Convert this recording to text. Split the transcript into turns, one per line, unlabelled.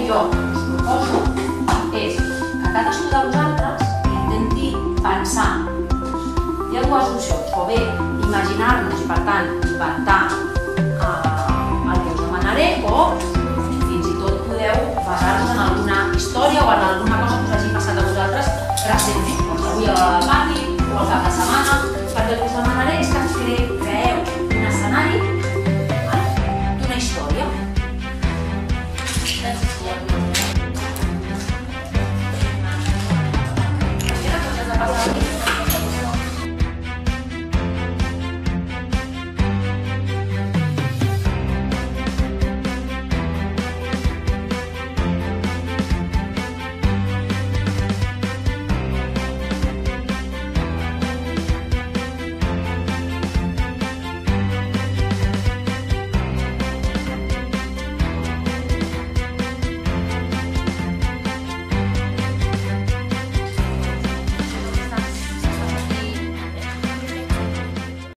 jo us proposo és que cadascú de vosaltres intenti pensar. Hi ha dues opcions, o bé imaginar-nos i per tant inventar